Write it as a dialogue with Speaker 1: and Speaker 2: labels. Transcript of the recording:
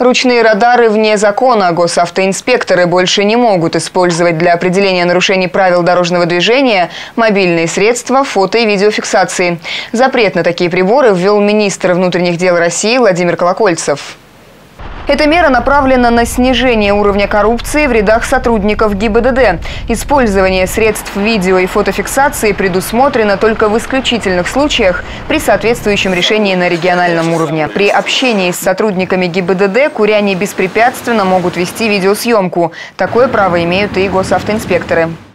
Speaker 1: Ручные радары вне закона. Госавтоинспекторы больше не могут использовать для определения нарушений правил дорожного движения мобильные средства фото- и видеофиксации. Запрет на такие приборы ввел министр внутренних дел России Владимир Колокольцев. Эта мера направлена на снижение уровня коррупции в рядах сотрудников ГИБДД. Использование средств видео- и фотофиксации предусмотрено только в исключительных случаях при соответствующем решении на региональном уровне. При общении с сотрудниками ГИБДД куряне беспрепятственно могут вести видеосъемку. Такое право имеют и госавтоинспекторы.